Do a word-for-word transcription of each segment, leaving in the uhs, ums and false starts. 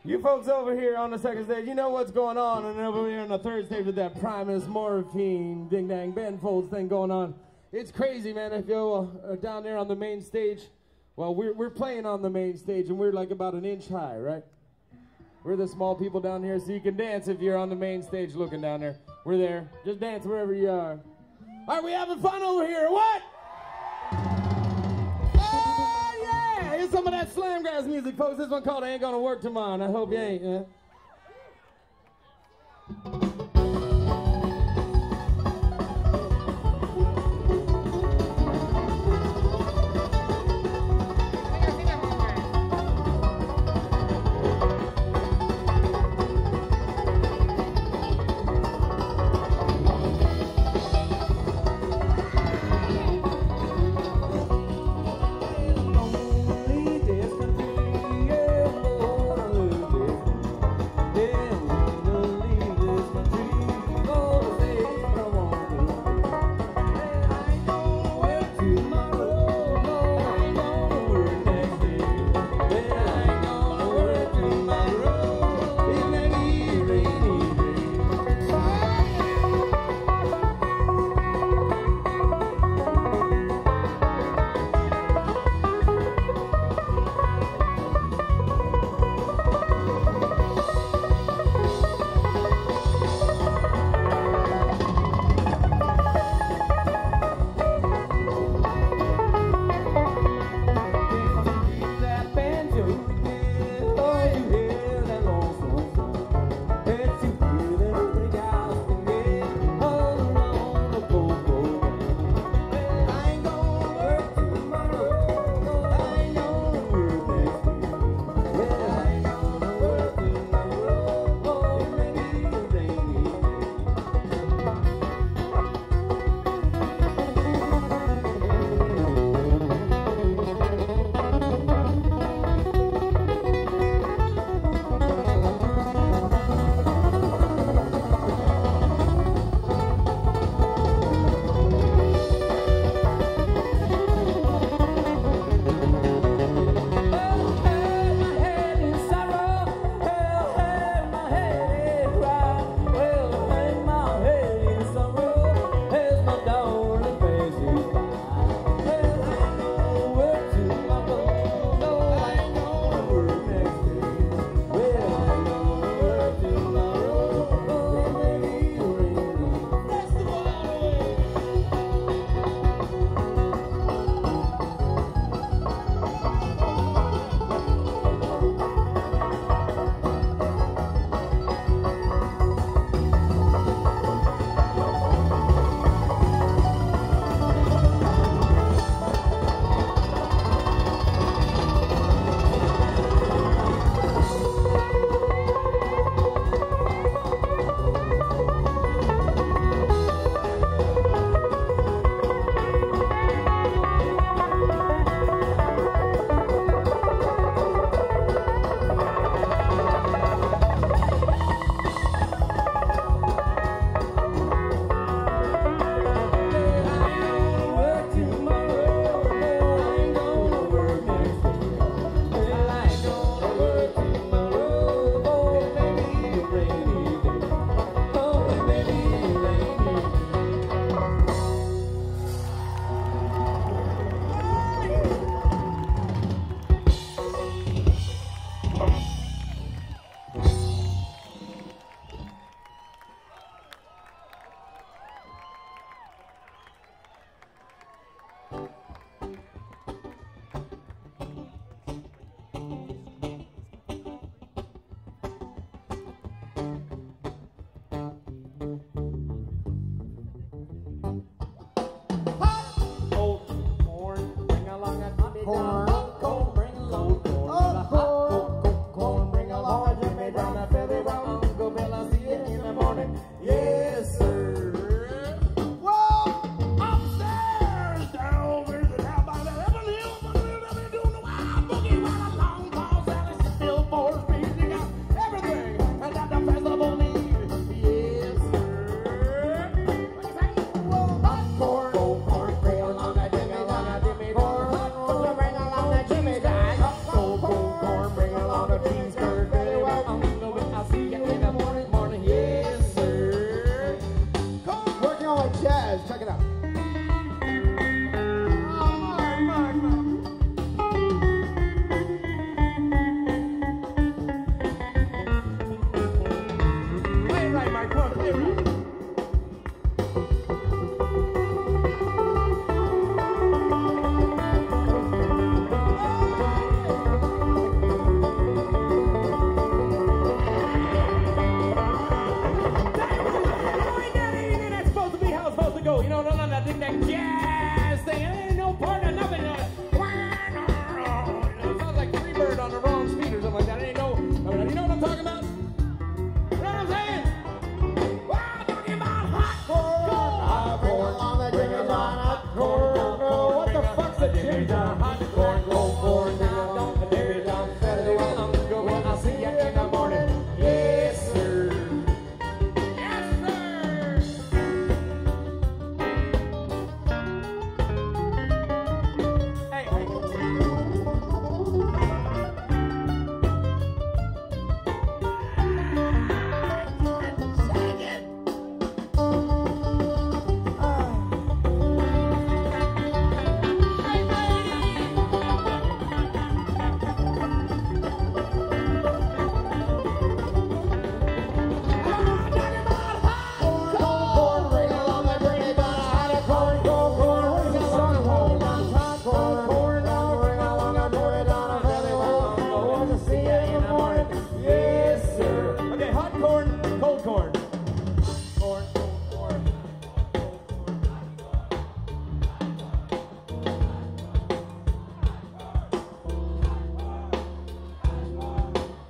You folks over here on the second stage, you know what's going on, and over here on the third stage with that Primus Morphine Ding Dang Ben Folds thing going on. It's crazy, man. If you uh, down there on the main stage, well, we're we're playing on the main stage, and we're like about an inch high, right? We're the small people down here, so you can dance if you're on the main stage looking down there. We're there. Just dance wherever you are. Are we having fun over here? What? Here's some of that slam grass music, folks. This one called I Ain't Gonna Work Tomorrow, and I hope you ain't, yeah? Country.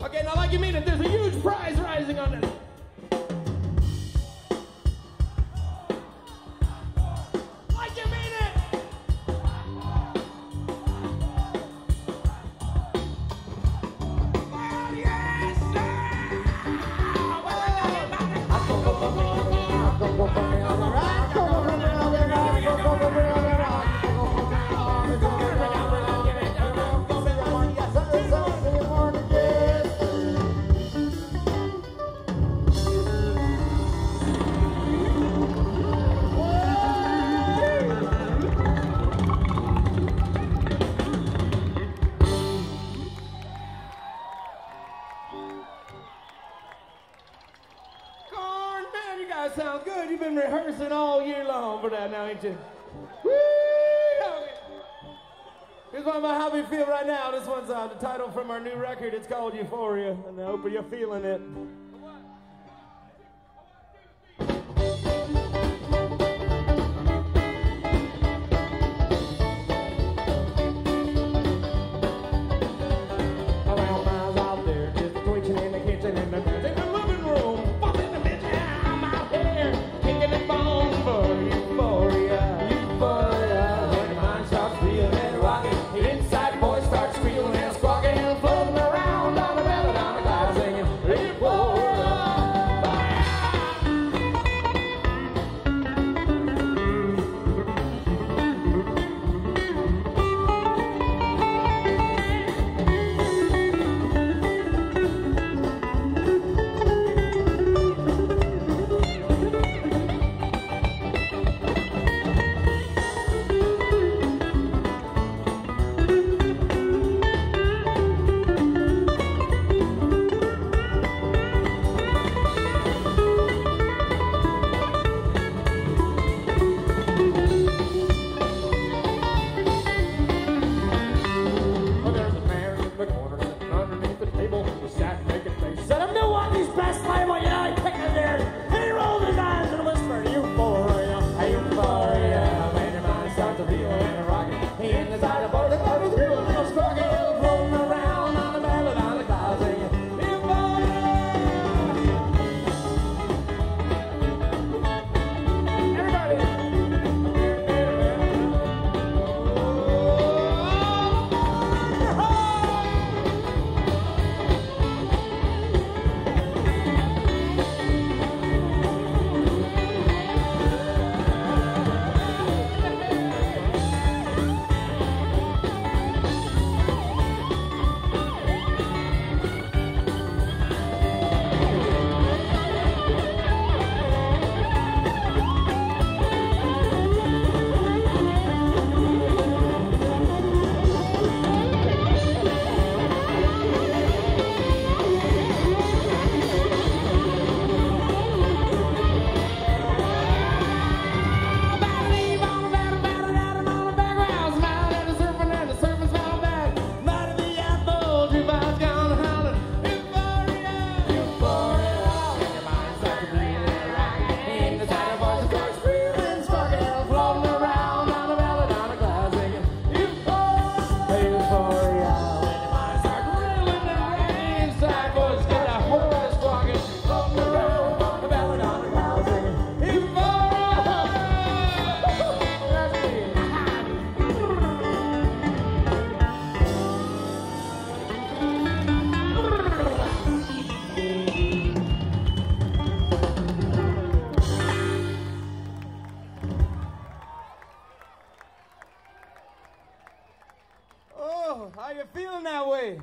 Okay, now like you mean it, there's a huge prize rising on this. Like you mean it! Well, yes, sounds good. You've been rehearsing all year long for that now, ain't you? Woo! Here's one about how we feel right now. This one's uh, the title from our new record. It's called Euphoria, and I hope you're feeling it. Around miles out there, just twitching in the kitchen in the in the living room. Euphoria, euphoria, when your mind starts feeling and rocking, the inside voice starts squealing and squawking and floating around on the bell and on the cloud singing Euphoria. How you feeling that way?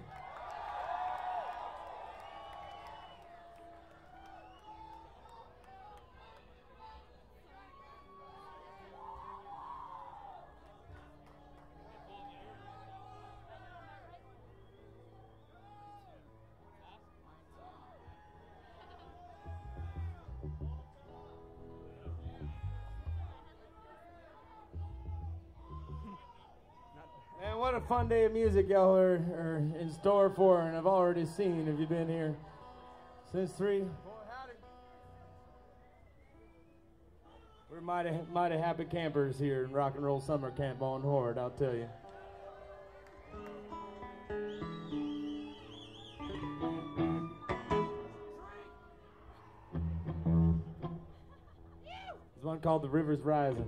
Man, what a fun day of music y'all are, are in store for and have already seen if you've been here since three. We're mighty, mighty happy campers here in Rock and Roll Summer Camp on HORDE, I'll tell you. one called The River's Rising.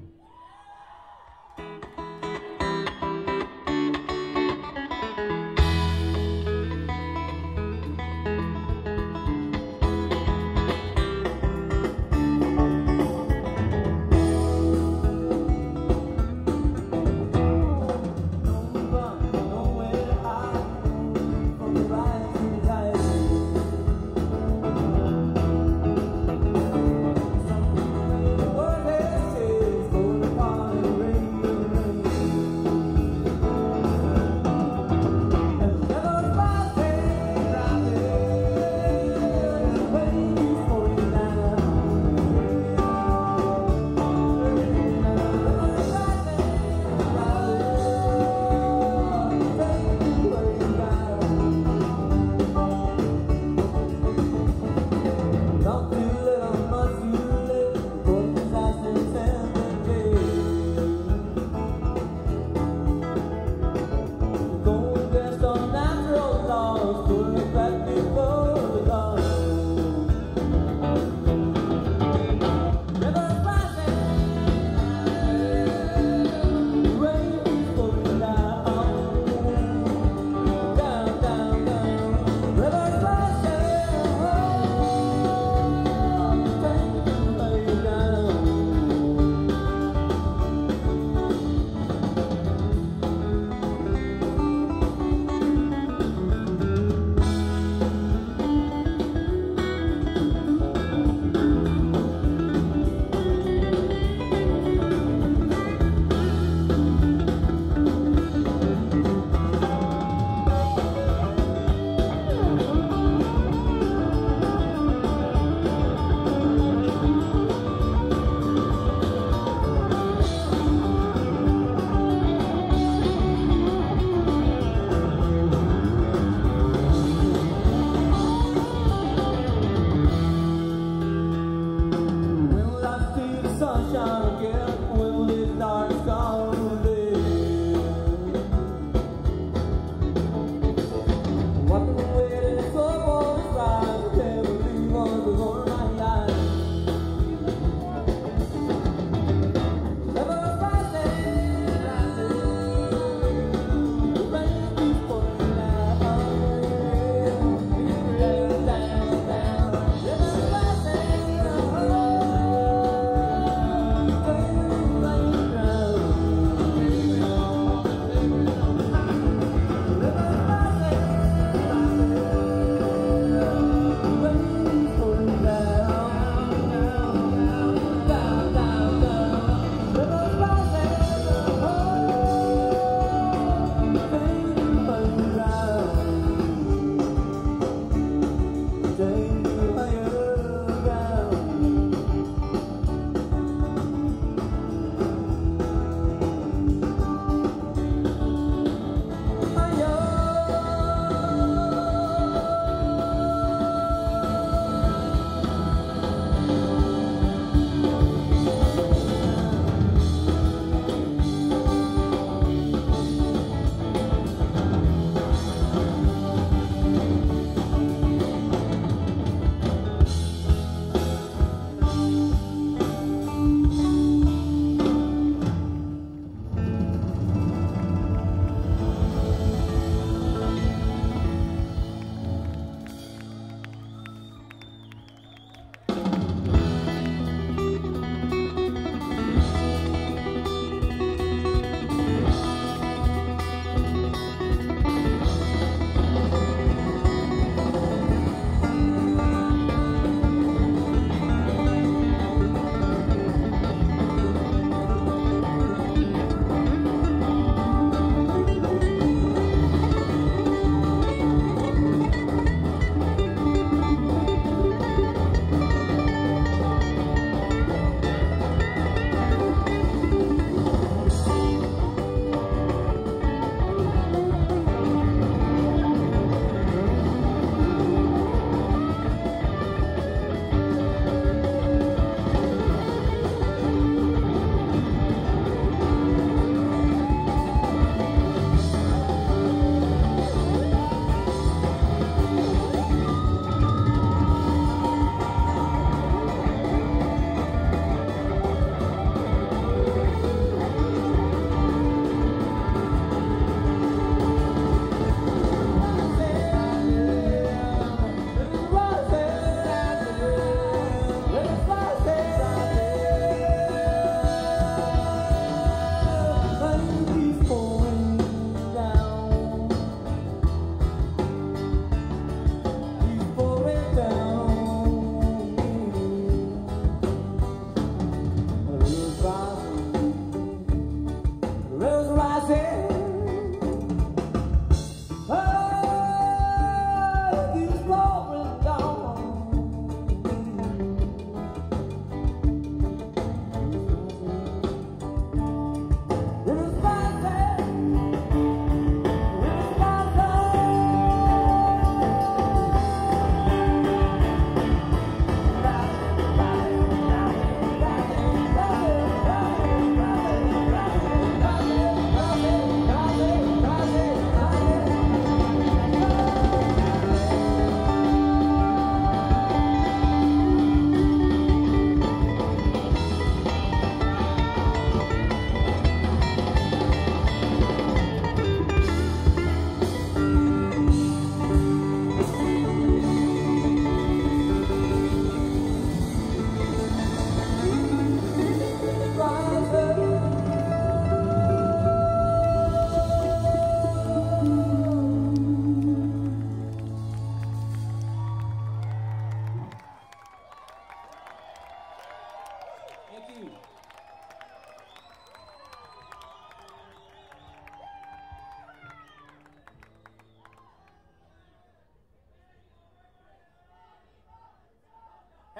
World has changed.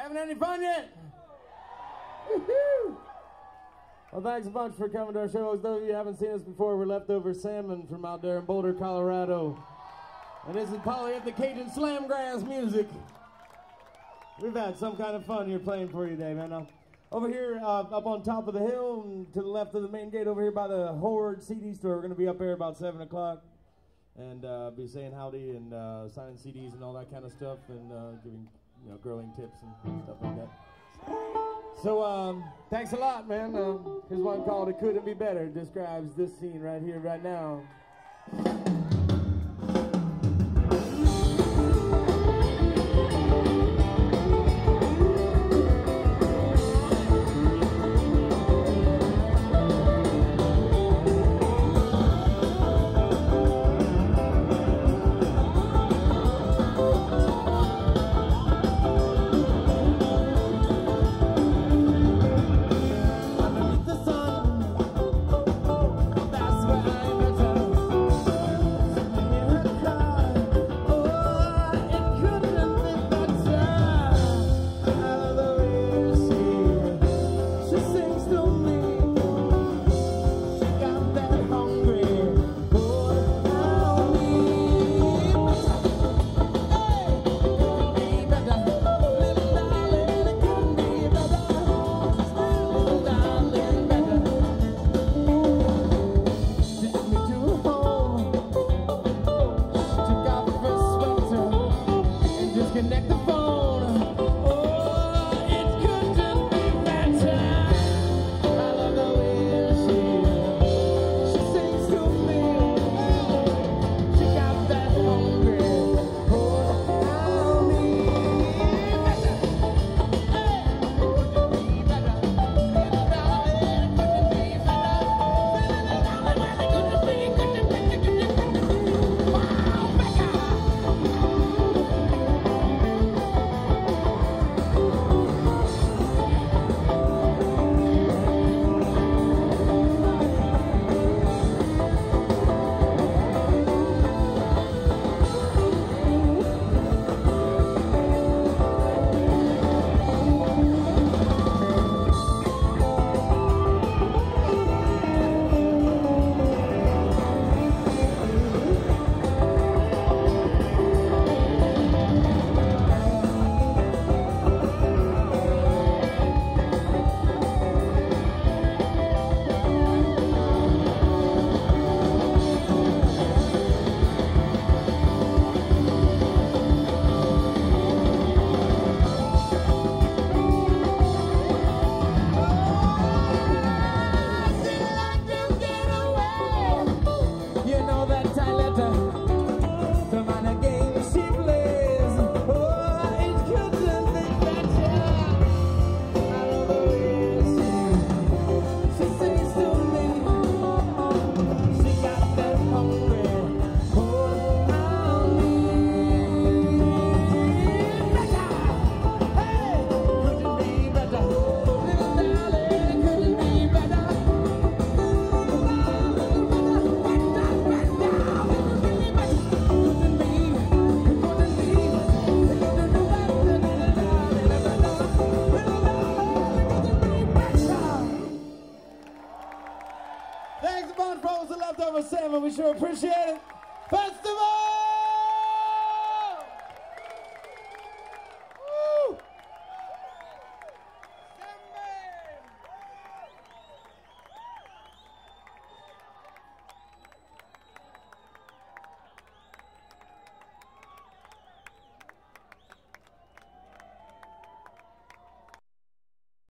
Having any fun yet? Woo-hoo! Well, thanks a bunch for coming to our show. Those of you who haven't seen us before, we're Leftover Salmon from out there in Boulder, Colorado. And this is probably at the Cajun Slamgrass music. We've had some kind of fun here playing for you today, man. Now, over here, uh, up on top of the hill, and to the left of the main gate, over here by the HORDE C D store, we're going to be up there about seven o'clock. And uh, be saying howdy and uh, signing C Ds and all that kind of stuff, and uh, giving, you know, growing tips and stuff like that. So, um, thanks a lot, man. Uh, here's one called "It Couldn't Be Better." It describes this scene right here, right now. Thanks a bunch, folks, for Leftover Salmon. We sure appreciate it. Festival!